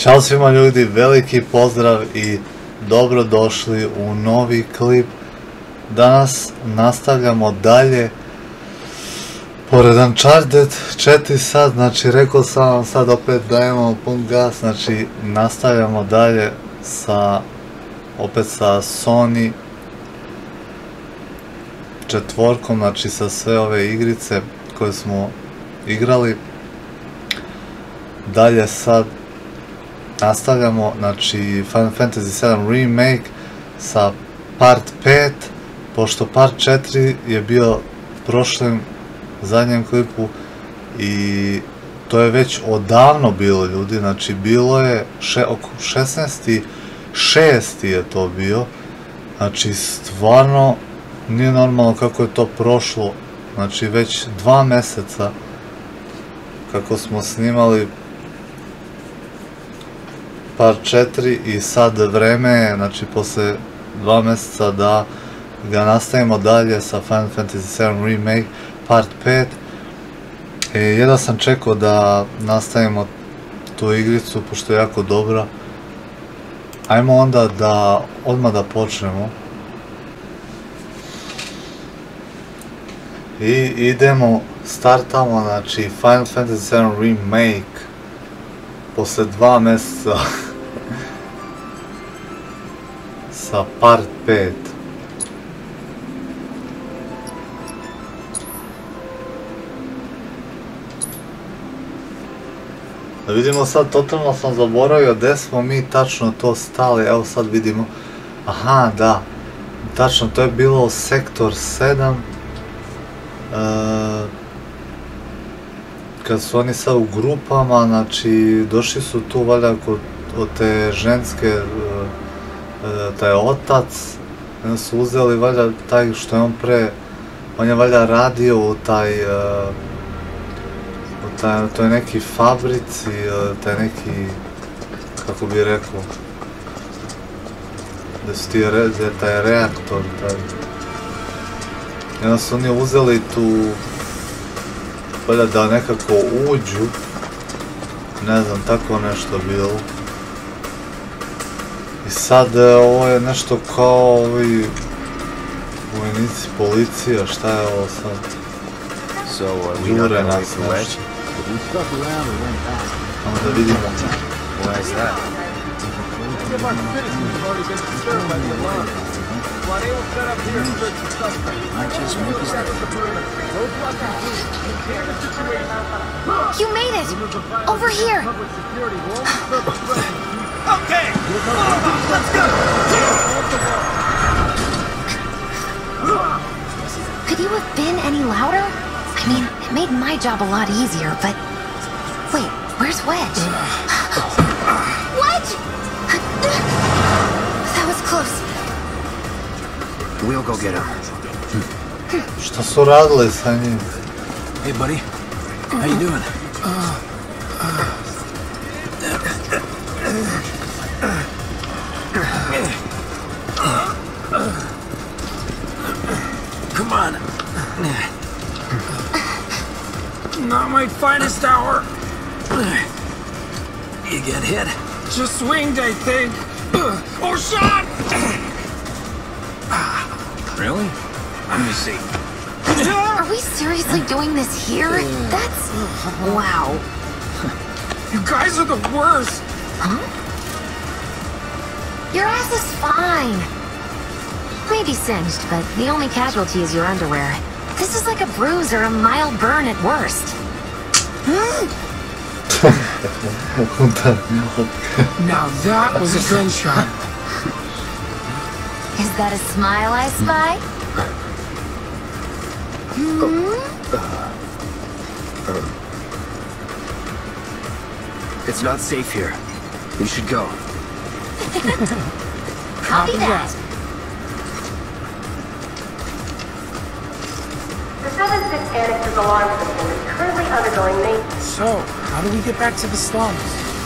Ćao svima ljudi, veliki pozdrav i dobrodošli u novi klip. Danas nastavljamo dalje pored Uncharted 4 sad, znači rekao sam vam sad opet dajemo pun gas, znači nastavljamo dalje opet sa Sony četvorkom, znači sa sve ove igrice koje smo igrali. Dalje sad nastavljamo, znači Final Fantasy VII Remake sa part 5, pošto part 4 je bio prošlem zadnjem klipu i to je već odavno bilo ljudi, znači bilo je oko 16.6. je to bio, znači stvarno nije normalno kako je to prošlo, znači već 2 mjeseca kako smo snimali part 4 i sad vreme je, znači posle 2 mjeseca da ga nastavimo dalje sa Final Fantasy VII Remake part 5. Jedva sam čekao da nastavimo tu igricu pošto je jako dobra. Ajmo onda da odmah da počnemo. I idemo, startamo, znači Final Fantasy VII Remake posle 2 mjeseca sa part 5. Da vidimo sad, totalno sam zaboravio gdje smo mi tačno to stali, evo sad vidimo. Aha, da, tačno to je bilo sektor 7. Kad su oni sad u grupama, znači došli su tu valjda od te ženske, taj otac, onda su uzeli valjda taj što je on je valjda radio u toj neki fabrici, taj neki, kako bi rekao, gdje je taj reaktor, i onda su oni uzeli tu, valjda da nekako uđu, ne znam, tako nešto bilo. I sad ovo je nešto kao ovi vojnici, policija, šta je ovo sad? Jure nas nešto. Samo da vidimo. You made it! Over here! Okay! Let's go! Could you have been any louder? I mean, it made my job a lot easier, but... Wait, where's Wedge? Wedge! That was close. We'll go get him. Šta su radili sa njim? Hey, buddy. How you doing? Come on. Not my finest hour. You get hit? Just swinged, I think. Or shot! Really? Let me see. Are we seriously doing this here? That's... wow. You guys are the worst! Huh? Your ass is fine. Maybe singed, but the only casualty is your underwear. This is like a bruise or a mild burn at worst. Now that was a gunshot. Is that a smile I spy? It's not safe here. We should go. Copy that. The 7-6 Annex's alarm system is currently undergoing maintenance. So, how do we get back to the slums?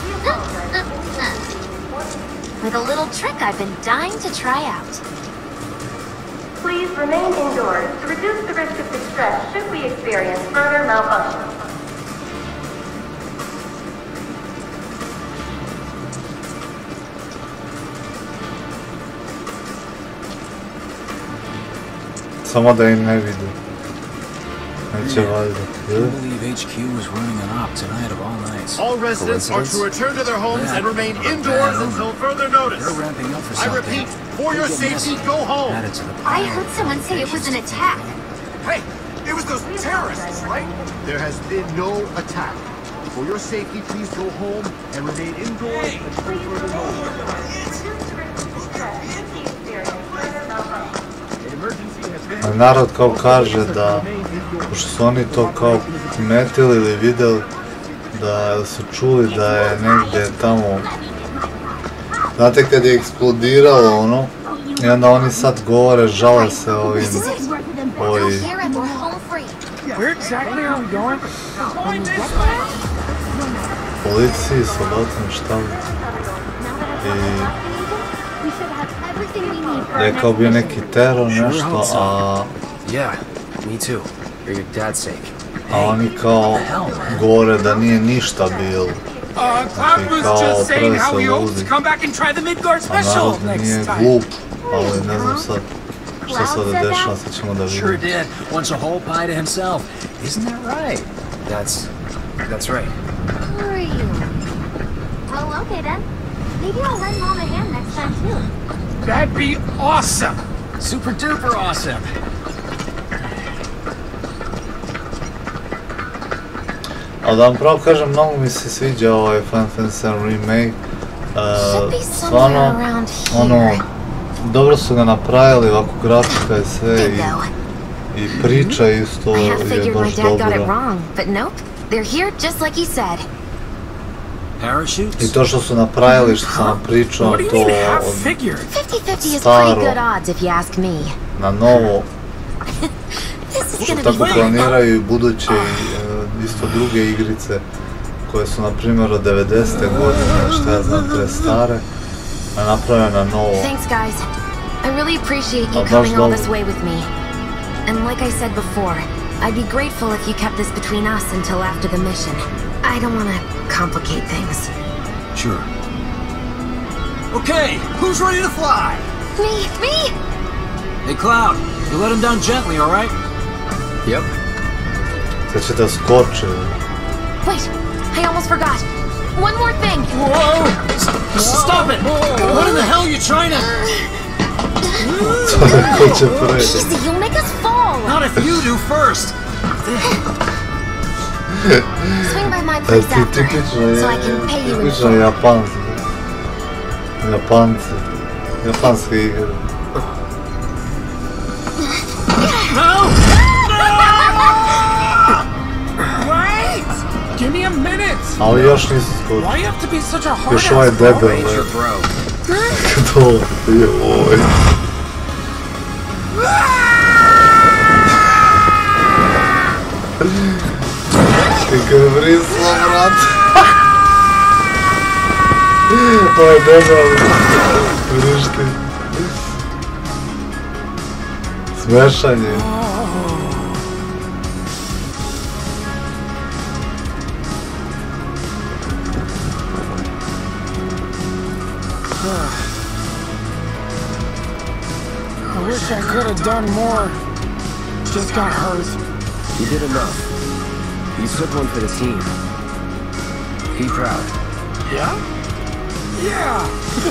With a little trick I've been dying to try out. Please remain indoors to reduce the risk of distress should we experience further malfunction. Samo da im ne vide. Neće valjda. I believe HQ was running an op tonight of all nights. All residents are to return to their homes and remain indoors until further notice. They're ramping up for I something. repeat, for your safety, go home. Add it to the I heard someone say it was an attack. Hey, it was those terrorists, right? There has been no attack. For your safety, please go home and remain indoors until further notice. Narod kao kaže da, pošto su oni to kao primetili ili videli, da su čuli da je negdje tamo, znate kad je eksplodiralo ono, i onda oni sad govore, žale se ovim, Where exactly are we going? policiji, soldatima, šta li. I rekao bi neki teror, nešto, Yeah, me too. For your dad's sake. a oni kao govore da nije ništa bilo. Cloud was just saying how he hopes to come back and try the Midgard A special narod nije next time. glup, ali ne znam sad šta se ovdje dešava, sad ćemo da Sure vidimo. did. Wants a whole pie to himself. Isn't that right? That's right. Who are you? Well, okay then. Maybe I'll lend Mom a hand next time too. That'd be awesome. Super duper awesome. A da vam pravo kažem, mnogo mi se sviđa ovaj Final Fantasy Remake. Stvarno, ono, dobro su ga napravili, ovako grafika i sve i priča isto je baš dobra. I to što su napravili, što sam vam pričao, What do you to mean half od figure? 50-50 is pretty good odds if you ask me. na novo, This is što gonna tako be planiraju i buduće isto druge igrice koje su na primjer od 90. godine, šta ja znam, prestare, a napravljene na novo. Thanks, guys. I really appreciate you coming all this way with me. And like I said before, I'd be grateful if you kept this between us until after the mission. I don't want to complicate things. Sure. Okay, who's ready to fly? Me! Hey, Cloud, you let him down gently, all right? Yep. Sad će da skoče. Wait, I almost forgot. One more thing! Whoa! Stop it! What in the hell are you trying to... Ko će pre? Easy, you'll make us fall! Not if you do first! Swing by my place after, so I can pay you in Tipično full. japanske igre. No! Wait! Give me a minute! Ali još nisu skočili. Why you have to be such a hard Još ovaj ass? debel, Ranger bro. dole, joj. Ti kad je vrislo, brat. Ovaj debel, vrišti. Smešan je. I wish I could have done more. Just got hurt. You did enough. You took one for the team. Be proud. Yeah? Yeah!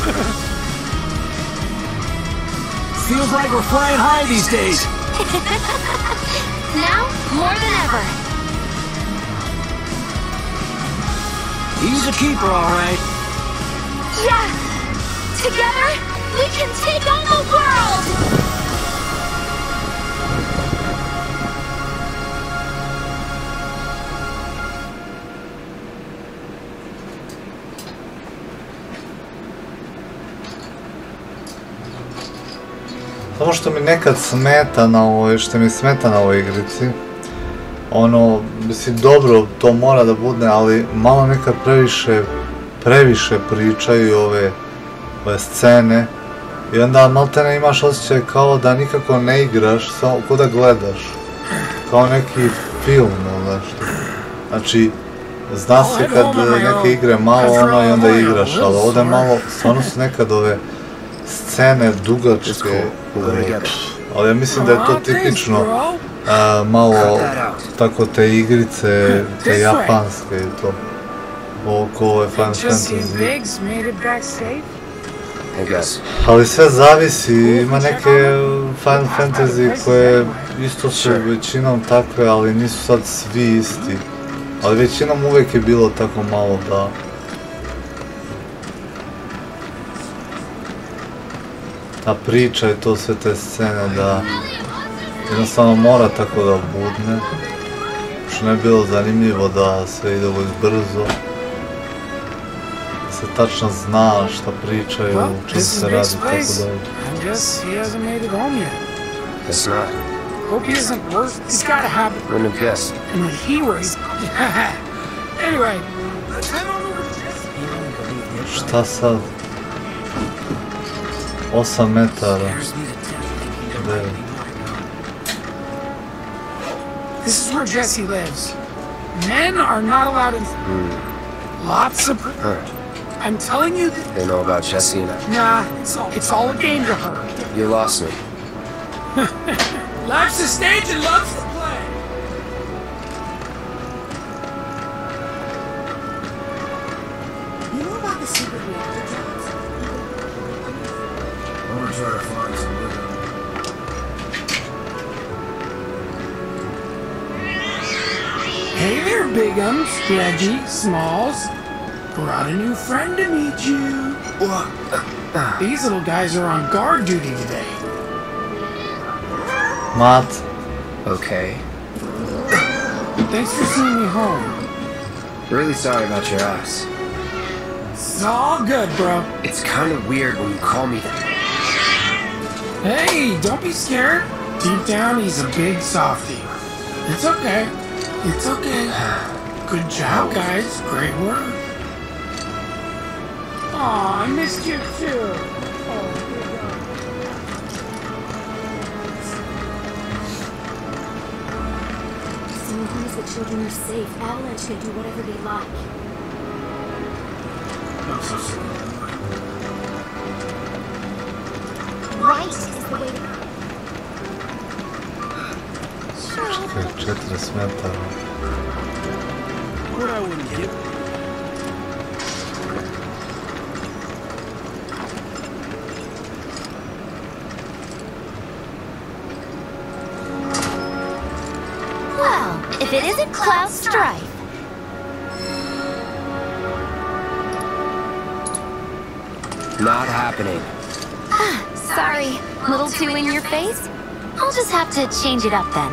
Feels like we're flying high these days. Now, more than ever. He's a keeper, all right. Yeah! Together, we can take on the world! Samo što mi nekad smeta na ovoj, što mi smeta na ovoj igrici, ono, mislim, dobro, to mora da bude, ali malo nekad previše pričaju ove scene i onda maltene imaš osjećaj kao da nikako ne igraš, samo kao da gledaš, kao neki film, znaš. Znači, zna se kad neke igre malo ono i onda igraš, ali ovdje malo, stvarno su nekad ove scene dugačke, ali ja mislim da je to tipično malo tako te igrice, te japanske i to. Oko ove Final Fantasy. Ali sve zavisi, ima neke Final Fantasy koje isto su većinom takve, ali nisu sad svi isti. Ali većinom uvijek je bilo tako malo da... Ta priča i to sve te scene da... Jednostavno mora tako da budne. Što ne je bilo zanimljivo da sve ide uvijek brzo. Da se tačno zna šta pričaju, čim se radi tako dalje. Hope he isn't worse. He's gotta have it. Wouldn't have guessed. And when he was... Anyway. Šta sad? 8 metara. This is where Jesse lives. Men are not allowed in... Lots of... I'm telling you that... They know about Jesse and I. Nah, it's all a game to her. You lost me. Life's a stage and love's the play. You know about the secret reactor jobs? I'm gonna try to find some living. Hey there, Bigums, Reggie, Smalls. Brought a new friend to meet you. These little guys are on guard duty today. Matt. Okay. Thanks for seeing me home. Really sorry about your ass. It's all good, bro. It's kind of weird when you call me that. Hey, don't be scared. Deep down, he's a big softie. It's okay. It's okay. Good job, guys. Great work. Aw, I missed you too. So long as the children are safe, Avalanche can do whatever they like. I'm so sorry. Right is the way to go. 40 metara. What I wouldn't give. Well, if it isn't Cloud Strife. Not happening. Sorry, a little too in your face? I'll just have to change it up then.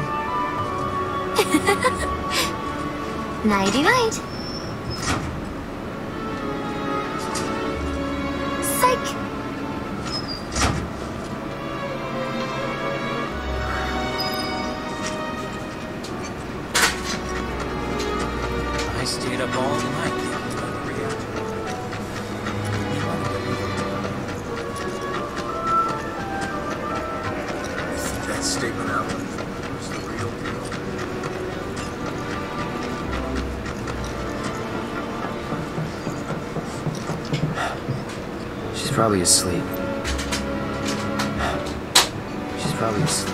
Nighty-night. Psych! I stayed up all night. That statement out was the real deal. She's probably asleep. She's probably asleep.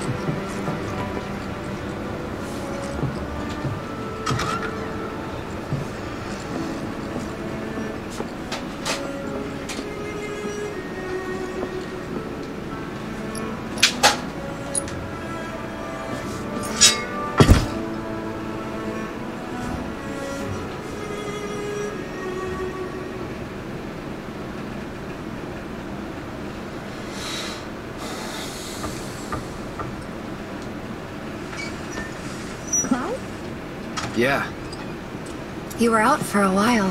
Yeah. You were out for a while.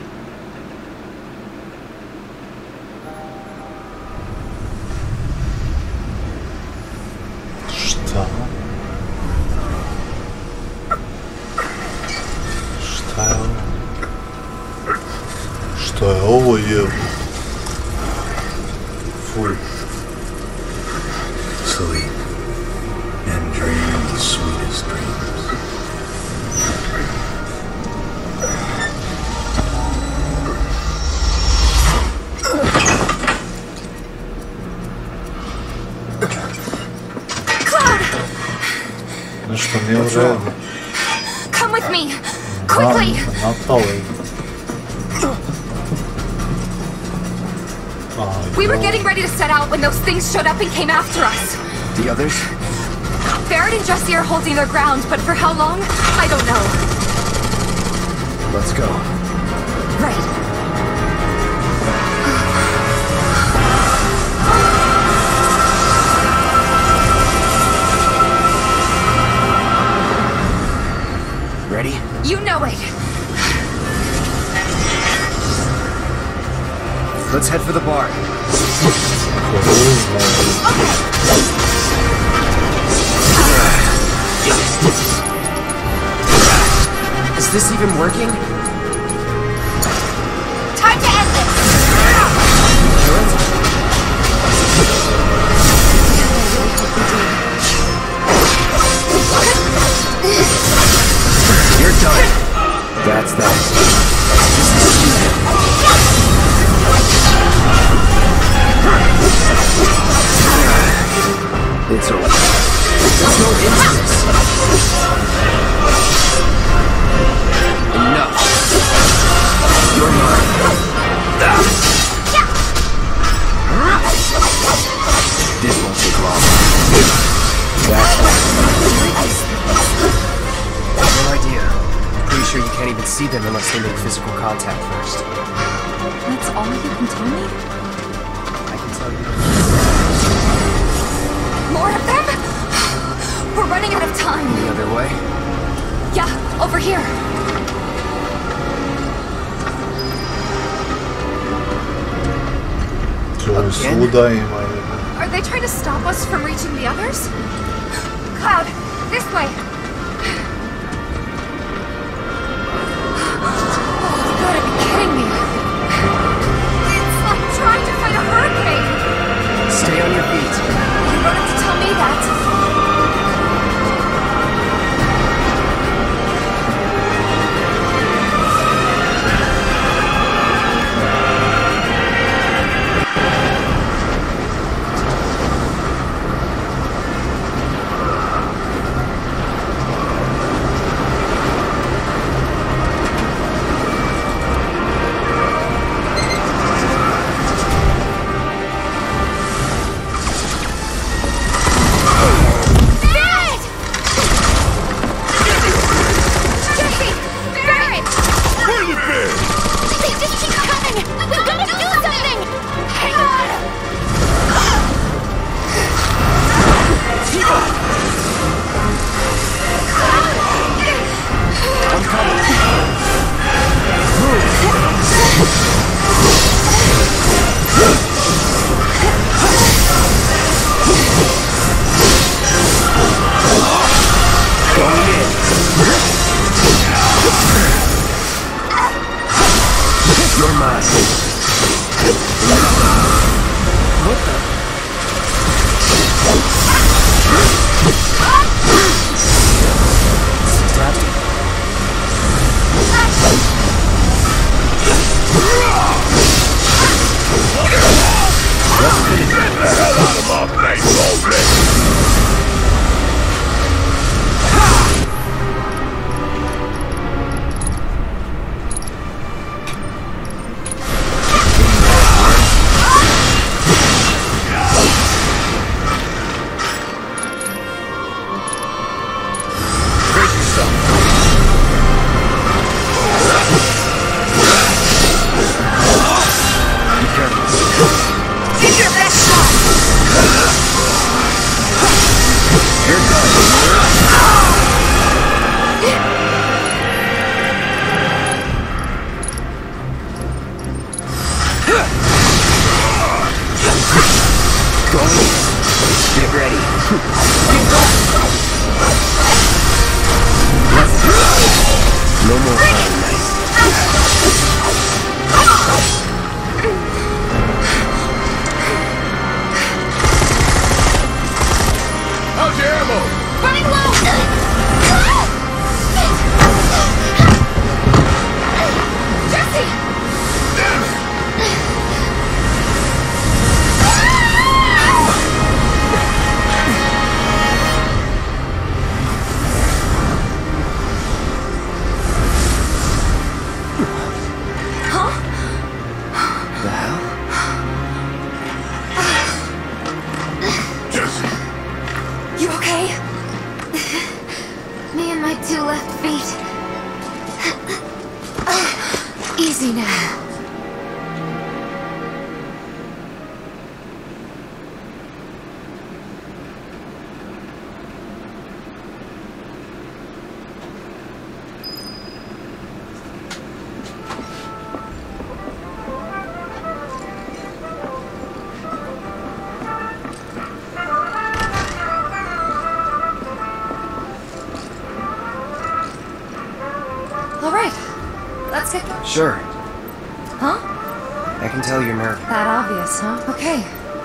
Šta? Šta je ovo? Šta je ovo jebu? Fuj. Sleep and dream the sweetest dreams. Nešto nije u redu. Come with me, quickly. Napali. We were getting ready to set out when those things showed up and came after us. The others? Barrett and Jesse are holding their ground, but for how long? I don't know. Let's go. Right. Ready? You know it. Let's head for the bar. Is this even working? Time to end this. You're done. That's that. It's over. There's no end to this. Enough. You're mine. This won't take long. That's no idea. Pretty sure you can't even see them unless they make physical contact first. That's all you can tell me? I can tell you. More of them? We're running out of time. The other way? Yeah, over here. Svuda ima. Are they trying to stop us from reaching the others? Cloud, this way. Oh, you gotta be kidding me. It's like trying to fight a hurricane. Stay on your feet. You don't have to tell me that. Sure. Huh? I can tell you're nervous. That obvious, huh? Okay.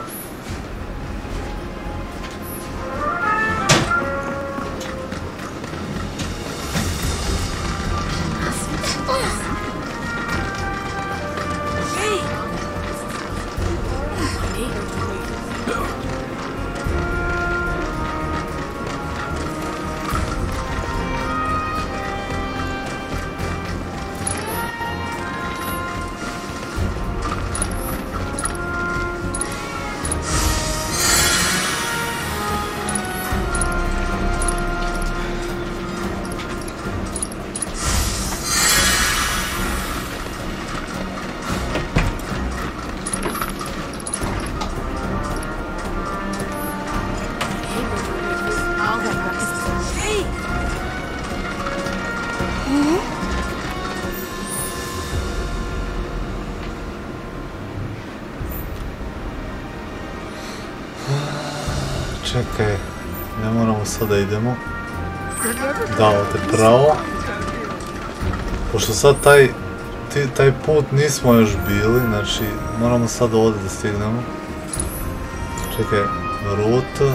Čekaj, ne moramo sada idemo. Da, ovdje pravo. Pošto sad taj put nismo još bili, znači moramo sad ovdje da stignemo. Čekaj, ruta.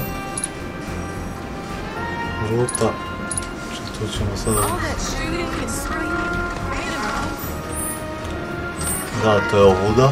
Tu ćemo sada... Da, to je ovuda.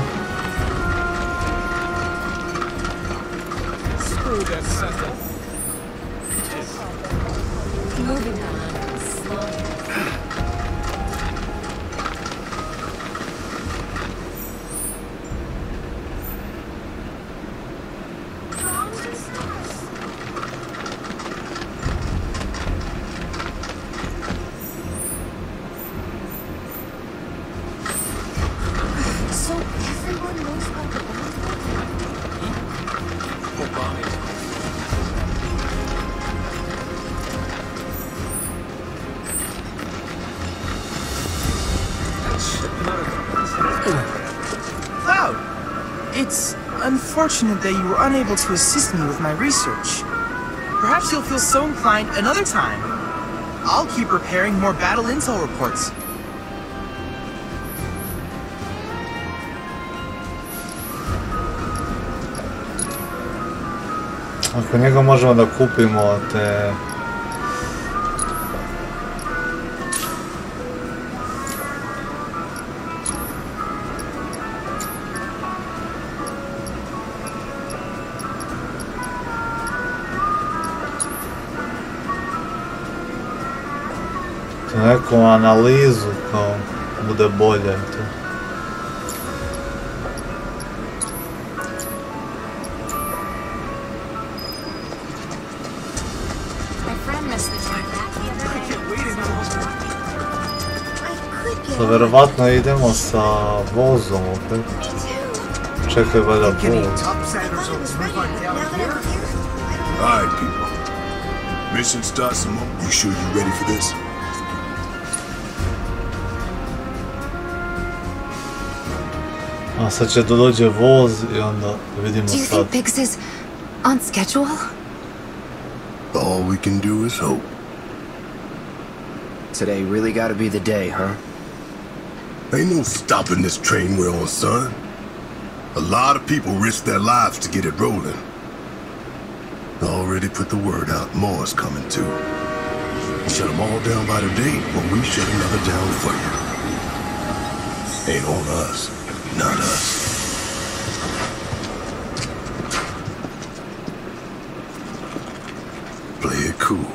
Cloud! It's unfortunate that you were unable to assist me with my research. Perhaps you'll feel so inclined another time. I'll keep preparing more battle intel reports. Ako njega možemo da kupimo te... neku analizu kao bude bolje to. Da verovatno idemo sa vozom opet. Čekaj valjda voz. Alright people, mission starts tomorrow. You sure you ready for this? A sad će da dođe voz I onda vidimo sad. Do you think Biggs is on schedule? All we can do is hope. Today really gotta be the day, huh? Ain't no stopping this train we're on, son. A lot of people risk their lives to get it rolling. Already put the word out, more is coming too. Shut them all down by today, when we shut another down for you. Ain't on us, not us. Play it cool.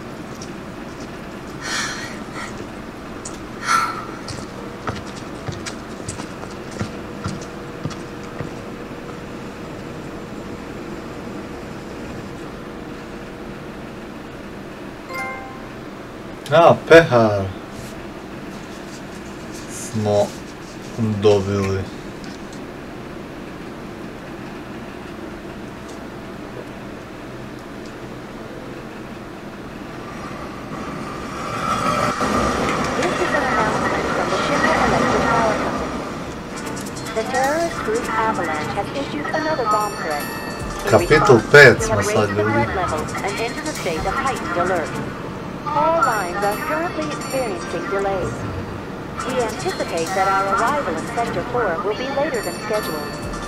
A, pehar smo dobili. Kapitul 5 smo sad ljudi. All lines are currently experiencing delays. We anticipate that our arrival in Sector 4 will be later than scheduled.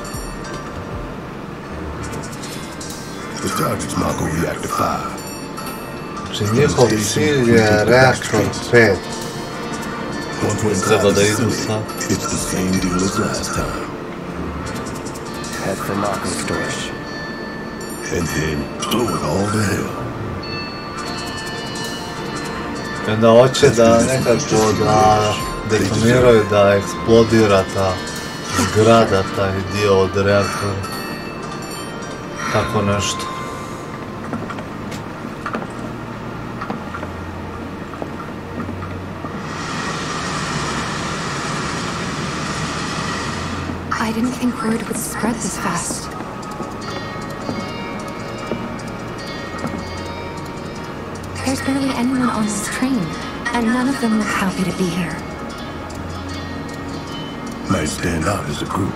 The target's Mako Reactor 5. Znači njihov cilj je reaktor 5. Treba da idu sad. It's the same deal as last time. Head for Mako storage. And then blow it all to hell. I onda hoće da nekako da detoniraju, da eksplodira ta zgrada, taj dio od reaktora. Tako nešto. I didn't think word would spread this fast. There's barely anyone on this train, and none of them look happy to be here. Might stand out as a group.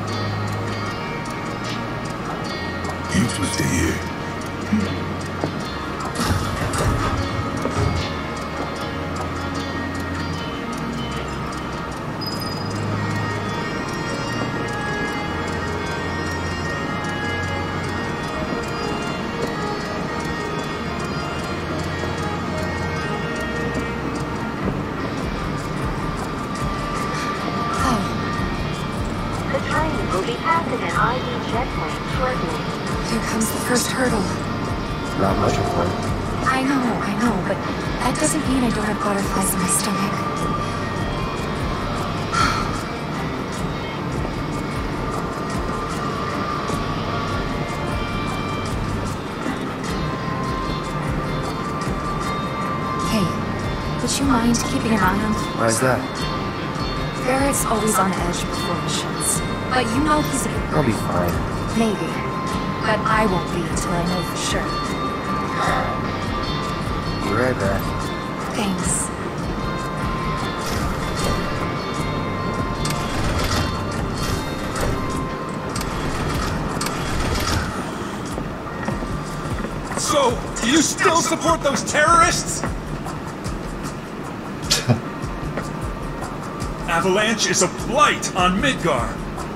Useless to hear. The train will be passing an ID checkpoint shortly. Here comes the first hurdle. Not much of one. I know, but that doesn't mean I don't have butterflies in my stomach. Hey, would you mind keeping an eye on... Why's that? Barrett's always on edge before missions. But you know he's a... I'll be fine. Maybe. But I won't be until I know for sure. Be right back. Thanks. So, do you still support those terrorists? Avalanche is a blight on Midgar.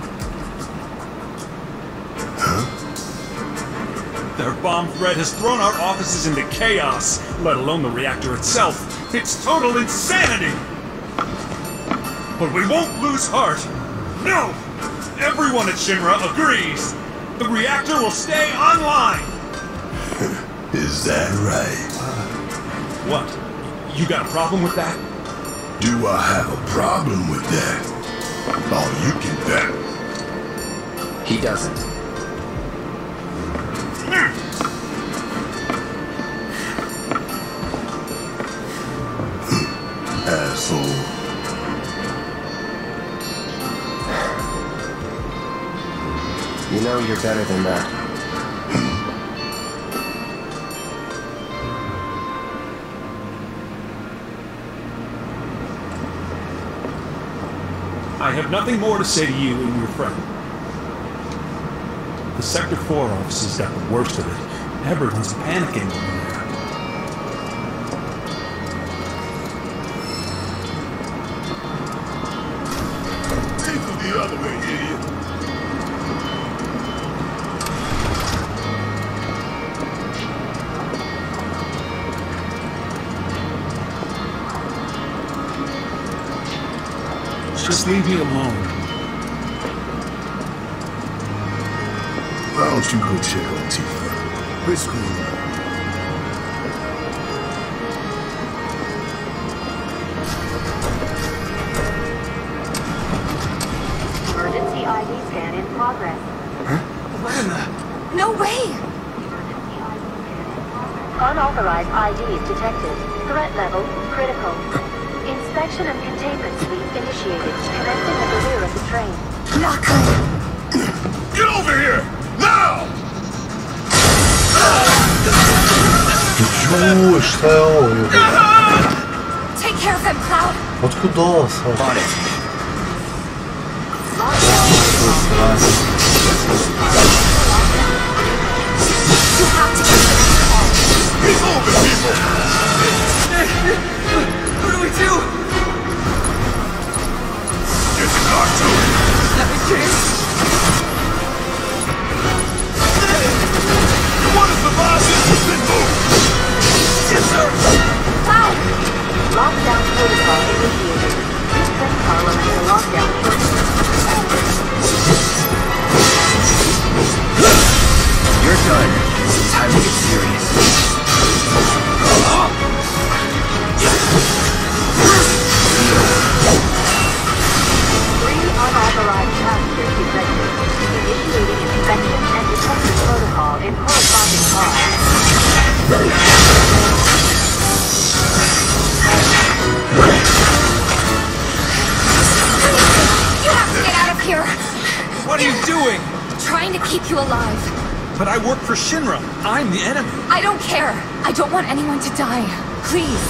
Their bomb threat has thrown our offices into chaos, let alone the reactor itself. It's total insanity! But we won't lose heart. No! Everyone at Shinra agrees. The reactor will stay online. Is that right? What? You got a problem with that? Do I have a problem with that? Oh, you can bet. He doesn't. Asshole. You know you're better than that. I have nothing more to say to you and your friend. The Sector 4 offices got the worst of it. Everyone's panicking over there. Take it the other way, idiot. Just leave me alone. Why don't you go check on Tifa? What's going on? Emergency ID scan in progress. No way! Unauthorized IDs detected. Threat level critical. Inspection and containment suite initiated, commencing at the rear of the train. Not good! Get over here! Now! Čuj, šta je ovo? Take care of them, Cloud! Otkud ovo sad? On it. You have to get them. Keep moving, people! What do we do? alive. But I work for Shinra. I'm the enemy. I don't care. I don't want anyone to die. Please.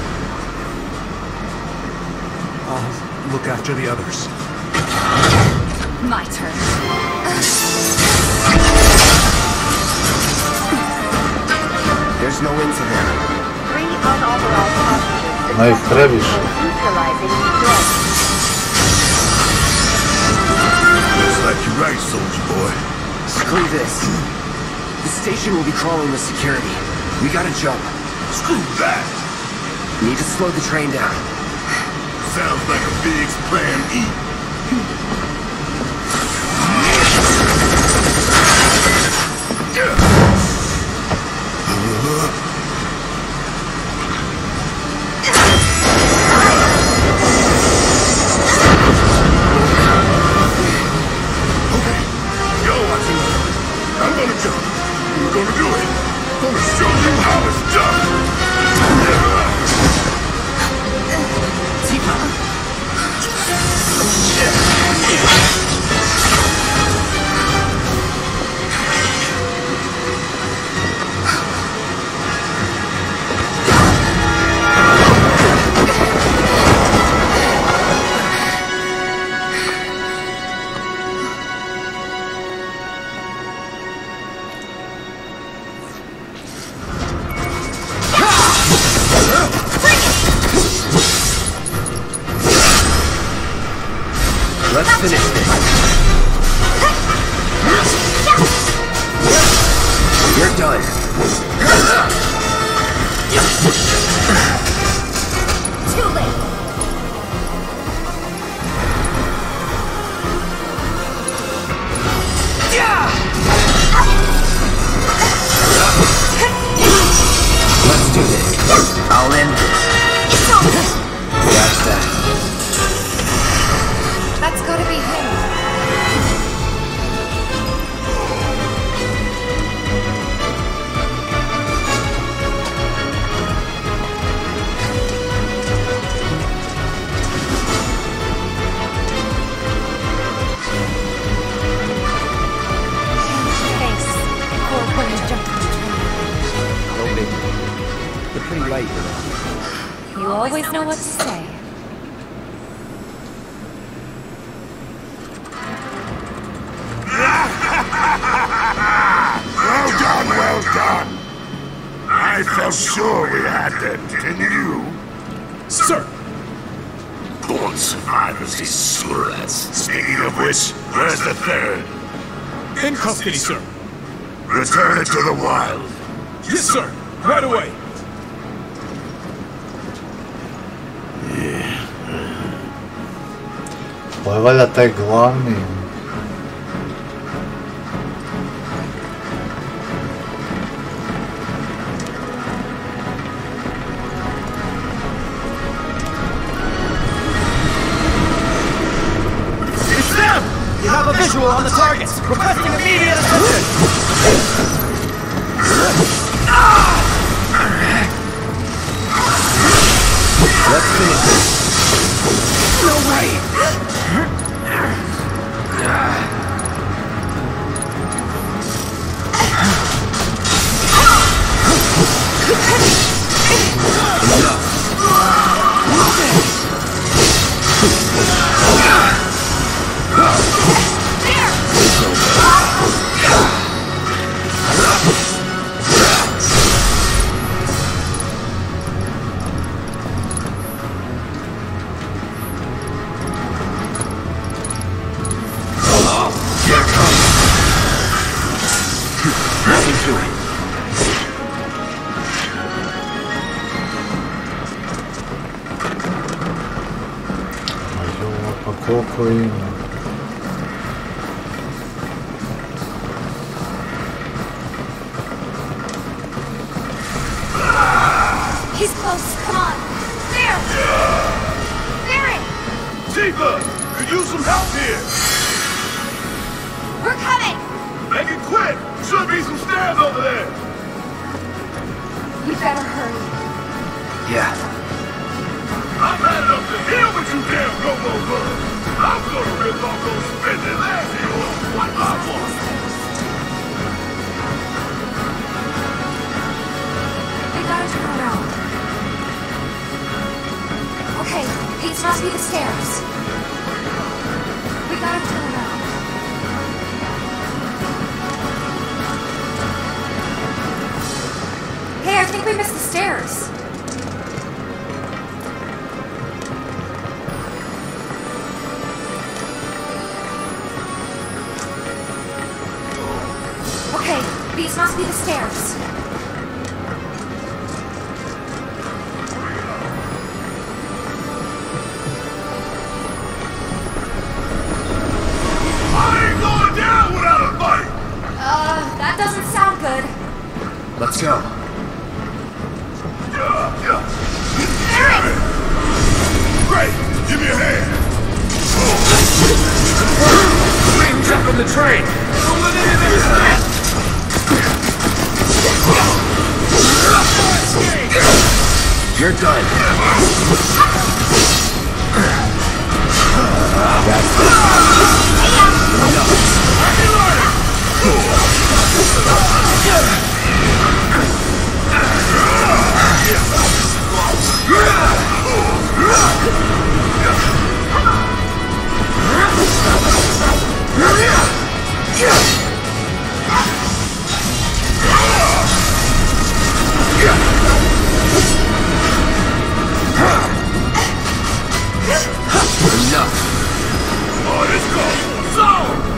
I'll look after the others. My turn. There's no end to them. 3 unauthorized hostages No ich previše. neutralizing threat. Looks like you're right, soldier boy. Screw this. The station will be crawling with security. We gotta jump. Screw that! Need to slow the train down. Sounds like a big plan E. I'm gonna jump. We're gonna do it. Gonna show you how it's done. Tifa. Let's finish this. You're done. Too late. Let's do this. I'll end this. Watch that. That's gotta be him. Thanks for when you jumped on the train. No big deal. You're pretty light, You always know what to say. Well done. I felt sure we had them, didn't you? Sir! Born survivors, these surats. Speaking of which, where's the third? In custody, sir. Return it to the wild. Yes, sir. Right away. Ovo je valjda taj glavni. It's them! You have a visual on the target. Requesting immediate attention. Let's finish this. No way! Koliko ima? He's close. Come on. There! Barret! Tifa! Could use some help here! We're coming! Make it quick! Should be some stairs over there! We better hurry. Yeah. I've had enough to deal with you damn robo-bugs! I'm gonna rip off those spindly legs of yours! What I want! stairs. We gotta turn around. Hey, I think we missed the stairs. Okay, these must be the stairs. That doesn't sound good. Let's go. Great! Give me a hand! Please jump in the train! Don't let anything slip! You're done. That's enough. Enough. Oh, let's go. So,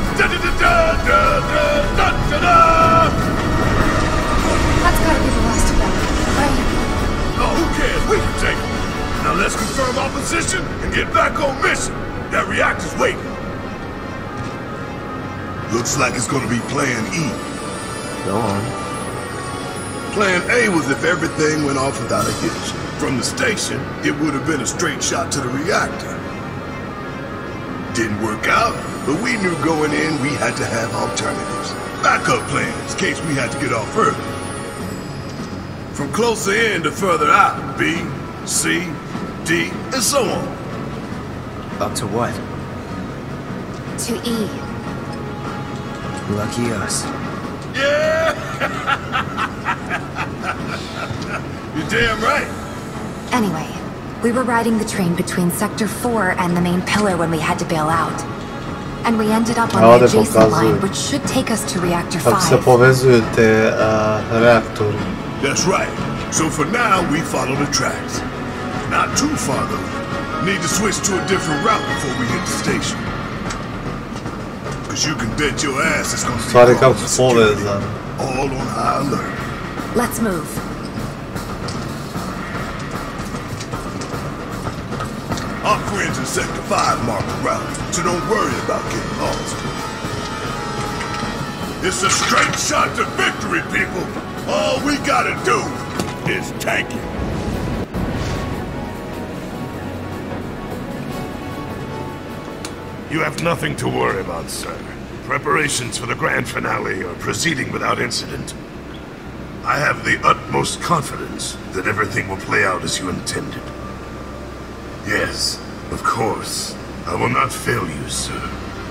That's gotta be the last of them, right? oh, who cares? We can take it. Now let's confirm our position and get back on mission. That reactor's waiting. Looks like it's gonna be Plan E. Go on. Plan A was if everything went off without a hitch. From the station, it would have been a straight shot to the reactor. Didn't work out, but we knew going in we had to have alternatives. Backup plans in case we had to get off early. From closer in to further out, B, C, D, and so on. Up to what? To E. Lucky us. Yeah! You're damn right. Anyway, we were riding the train between Sector 4 and the main pillar when we had to bail out. And we ended up on the adjacent line, which should take us to Reactor 5. Kako se povezuju te reaktori. That's right. So for now, we follow the tracks. Not too far though. Need to switch to a different route before we hit the station. Cause you can bet your ass it's gonna Stvari kako su povezane. all on high alert. Let's move. Our friends in Sector 5 mark the route, so don't worry about getting lost. It's a straight shot to victory, people. All we gotta do is tank it. You have nothing to worry about, sir. Preparations for the grand finale are proceeding without incident. I have the utmost confidence that everything will play out as you intended. Yes, of course. I will not fail you, sir.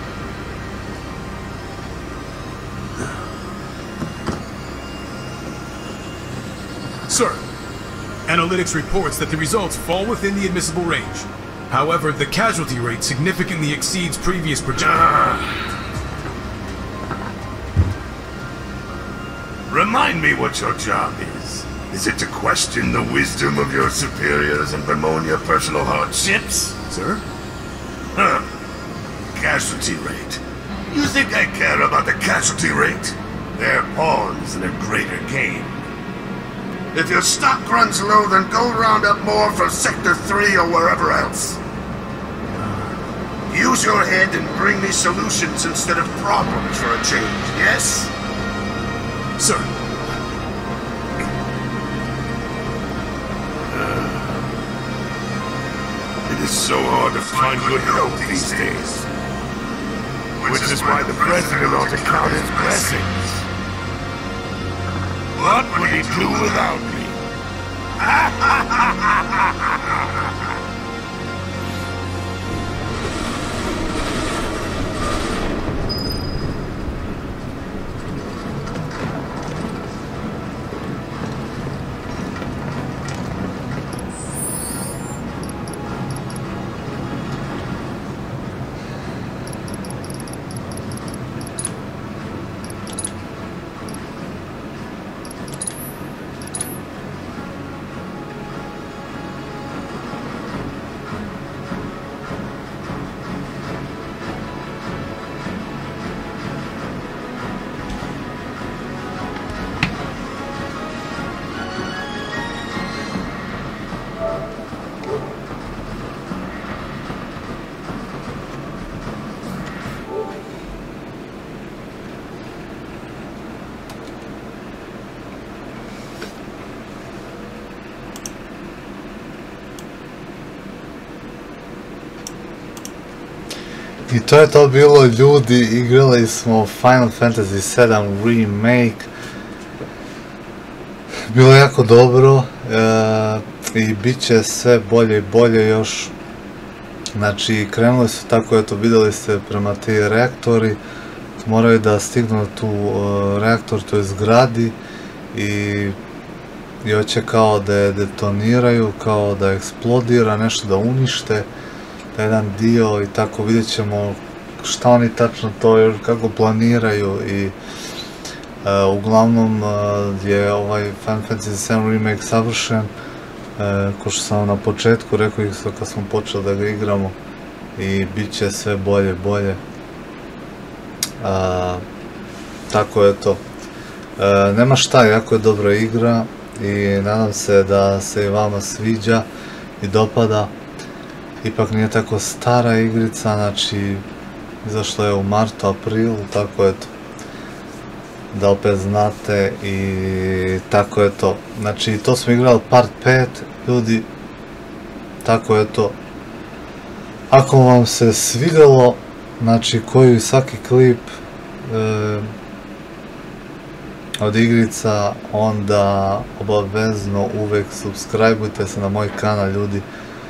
Sir, analytics reports that the results fall within the admissible range. However, the casualty rate significantly exceeds previous projections. Remind me what your job is. Is it to question the wisdom of your superiors and bemoan your personal hardships? Sir? Huh. Casualty rate. You think I care about the casualty rate? They're pawns in a greater game. If your stock runs low, then go round up more from Sector 3 or wherever else. Use your head and bring me solutions instead of problems for a change, yes? Sir. It is so hard to find good help these days. Which is why the President ought to count his blessings. What would he do without me? I to je to bilo, ljudi, igrali smo Final Fantasy VII Remake. Bilo je jako dobro i bit će sve bolje i bolje još. Znači, krenuli su tako, eto, vidjeli ste prema ti reaktori, moraju da stignu na tu reaktor, to je zgradi i hoće kao da je detoniraju, kao da eksplodira, nešto da unište jedan dio i tako vidjet ćemo šta oni tačno to još kako planiraju i uglavnom je ovaj Final Fantasy VII Remake savršen, ko što sam na početku rekao isto kad smo počeli da ga igramo i bit će sve bolje bolje. Tako je to. Nema šta, jako je dobra igra i nadam se da se i vama sviđa i dopada. Ipak nije tako stara igrica, znači izašla je u martu, aprilu, tako je to. Da opet znate i tako je to. Znači to smo igrali part 5, ljudi, tako je to. Ako vam se svidjelo, znači koji svaki klip od igrica, onda obavezno uvek subscribeujte se na moj kanal, ljudi.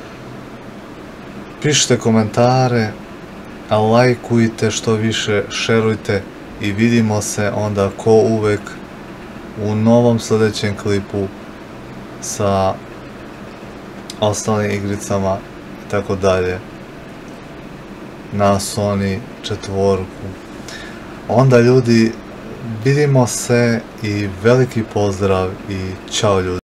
Pišite komentare, lajkujte što više, šerujte i vidimo se onda ko uvek u novom sljedećem klipu sa ostalim igricama i tako dalje na Sony 4. Onda, ljudi, vidimo se i veliki pozdrav i čao, ljudi.